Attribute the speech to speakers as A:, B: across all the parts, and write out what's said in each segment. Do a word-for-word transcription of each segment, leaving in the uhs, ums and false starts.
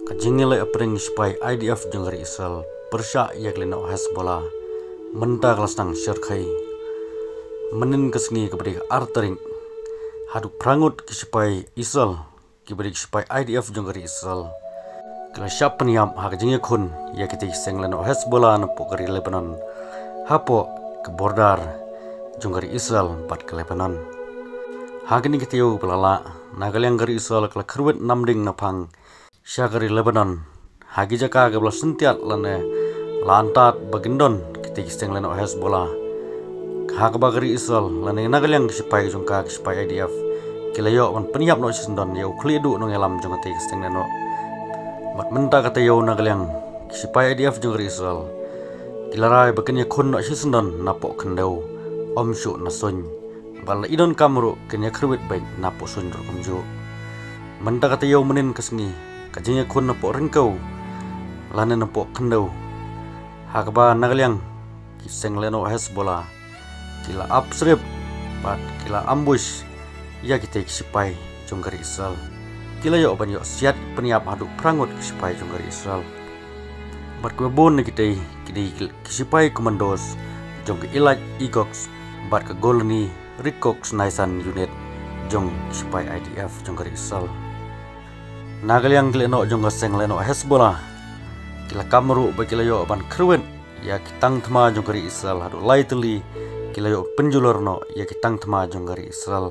A: Kajingile apring SHIPAI I D F jengari Israel persya yaklino Hezbollah menta kelasnang syarkai menin kesni kepada artering hadu prangut ke SHIPAI Israel kepada SHIPAI I D F jengari Israel kala syap peniam hak jengye kun yakiti sengleno Hezbollah napo gari Lebanon hapo ke bordar jengari Israel bat ke Lebanon hagini kitiyo pelala nagalyang gari Israel kala kerwet namding napang syagari Lebanon hagi jaka gabla sentiat lane lantat bagindon ketik steng leno Hezbollah hak bagari Israel lane nagalyang SHIPAI jongka SHIPAI I D F kilayo man peniap no sindon yau klidu no ngelam jong ketik steng leno mat menta kata yau nagalyang SHIPAI I D F jongari Israel kilarai bagenya kun no sindon napok kendau omsyu nasun bala idon kamru kenya kerwit baik napo sun kumju menta kata yau menin kesngi kajingnya kun napo ryngkew lane napo kendau hakba nagalyang kiseng leno Hezbollah kila absrib pat kila ambush ya kita SHIPAI jongari Israel kila yo ban yo siat peniap hadu prangut SHIPAI jongari Israel bat kebon kita kidi SHIPAI commandos jong ke ilaj igox bat ke golni rikox naisan unit jong SHIPAI I D F jongari Israel nagalyang kileno jongga seng leno Hezbollah kila kamru bakila yo ban kerwen ya kitang thma jongari Israel hadu laitli kila yo penjulorno ya kitang thma jongari Israel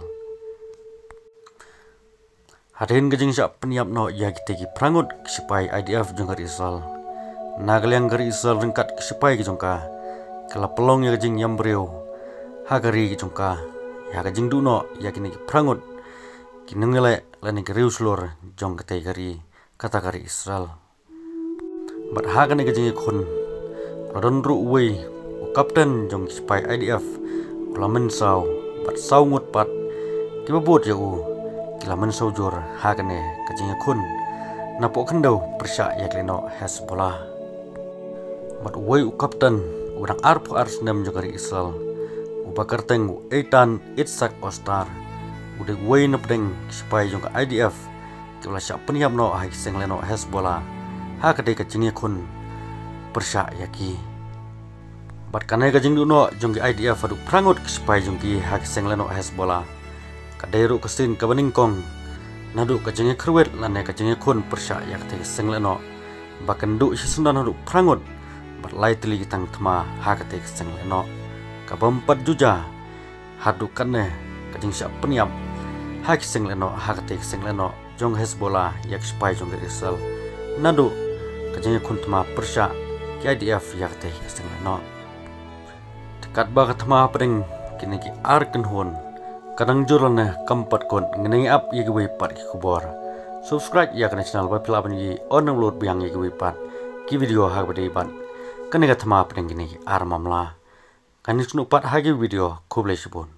A: hadin gajing sya peniap no ya kitegi prangut SHIPAI I D F jongari Israel nagalyang gari Israel ringkat SHIPAI jongka kila pelong ya gajing yang BRIEW hagari jongka ya gajing duno ya kini prangut kinengele lani geriu slur jong ketai gari kata gari Israel bat hagani gajing ikun rodon ru uwe u kapten jong SHIPAI I D F ulamen saw bat saw ngut pat kibabut ya u kilamen saw jur hagani gajing ikun napok kendau persya yaklino Hezbollah bat uwe u kapten urang arpo arsnem jong gari Israel u bakar teng u eitan itsak ostar udah gue nepdeng SHIPAI jongka I D F kala syak peniap no hai seng leno Hezbollah ha kadai kacingnya kun persya yaki bat kanai kacing duno jongki I D F adu prangut SHIPAI jongki ha seng leno Hezbollah kadai ru kesin kabaningkong nadu kacingnya kerwet lane kacingnya kun persya yakti seng leno bakan du sisendan adu prangut bat lai tili kitang thma ha kadai seng leno kabampat juja hadu kanne kacing syak peniap hak seng leno hak tek seng leno jong Hezbollah yak SHIPAI jong Israel nadu kajeng kuntma persya ki I D F yak tek seng leno dekat ba katma pring kini ki arken hon kadang jurane kampat kon ngene ap yegi we pat ki kubor subscribe yak na channel ba pila ban yi on upload biang yegi we pat ki video hak bade ban kane katma pring kini ar mamla kanis nu pat hagi video kuble sibun